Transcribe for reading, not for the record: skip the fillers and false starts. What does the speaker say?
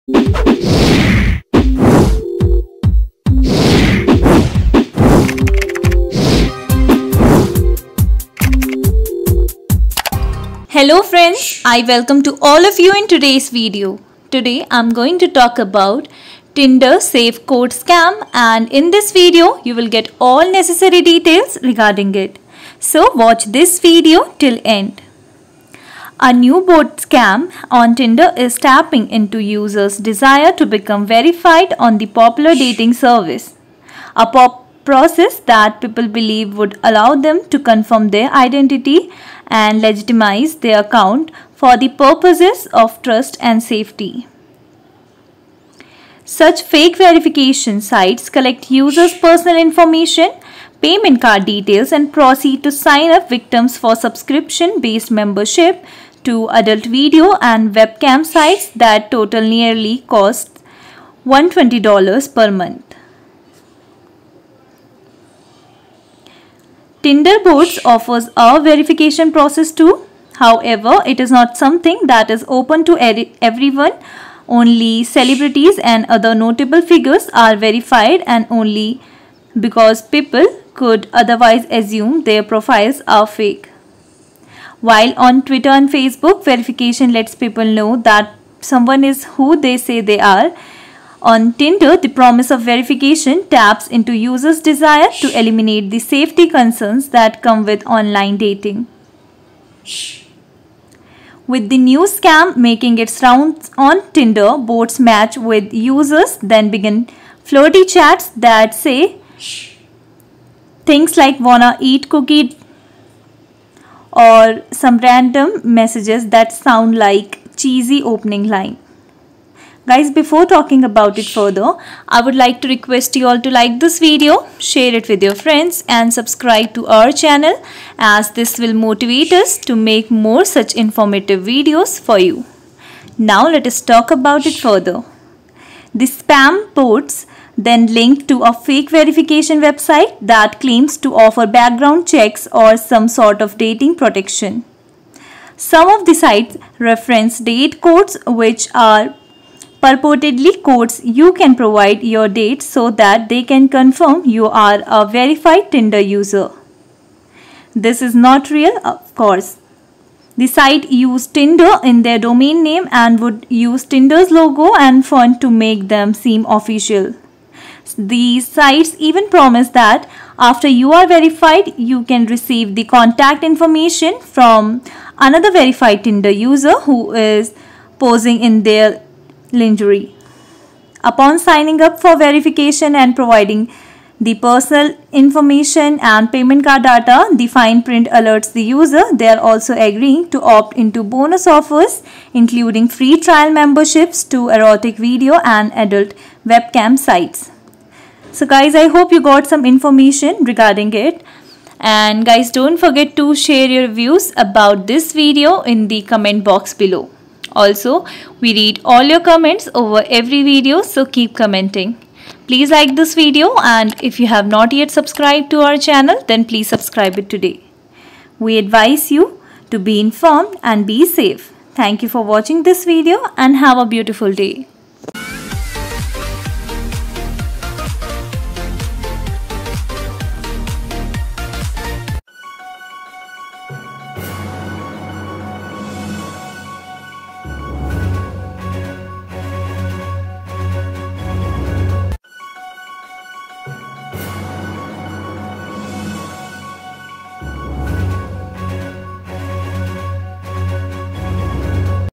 Hello friends, I welcome to all of you in today's video. Today I'm going to talk about Tinder safe code scam, and in this video you will get all necessary details regarding it. So watch this video till end. A new bot scam on Tinder is tapping into users' desire to become verified on the popular dating service. A process that people believe would allow them to confirm their identity and legitimize their account for the purposes of trust and safety. Such fake verification sites collect users' personal information, payment card details, and proceed to sign up victims for subscription-based membership to adult video and webcam sites that total nearly cost $120 per month. Tinder bots offers a verification process too. However, it is not something that is open to everyone. Only celebrities and other notable figures are verified, and only because people could otherwise assume their profiles are fake. While on Twitter and Facebook, verification lets people know that someone is who they say they are. On Tinder, the promise of verification taps into users' desire to eliminate the safety concerns that come with online dating. With the new scam making its rounds on Tinder, bots match with users, then begin flirty chats that say things like "wanna eat cookie" or some random messages that sound like cheesy opening line. Guys, before talking about it further, I would like to request you all to like this video, share it with your friends, and subscribe to our channel, as this will motivate us to make more such informative videos for you. Now let us talk about it further. The spam bots then link to a fake verification website that claims to offer background checks or some sort of dating protection. Some of the sites reference date codes, which are purportedly codes you can provide your date so that they can confirm you are a verified Tinder user. This is not real, of course. The site used Tinder in their domain name and would use Tinder's logo and font to make them seem official. These sites even promise that after you are verified, you can receive the contact information from another verified Tinder user who is posing in their lingerie. Upon signing up for verification and providing the personal information and payment card data, the fine print alerts the user they are also agreeing to opt into bonus offers, including free trial memberships to erotic video and adult webcam sites. So guys, I hope you got some information regarding it. And guys, don't forget to share your views about this video in the comment box below. Also, we read all your comments over every video, so keep commenting. Please like this video, and if you have not yet subscribed to our channel, then please subscribe it today. We advise you to be informed and be safe. Thank you for watching this video and have a beautiful day.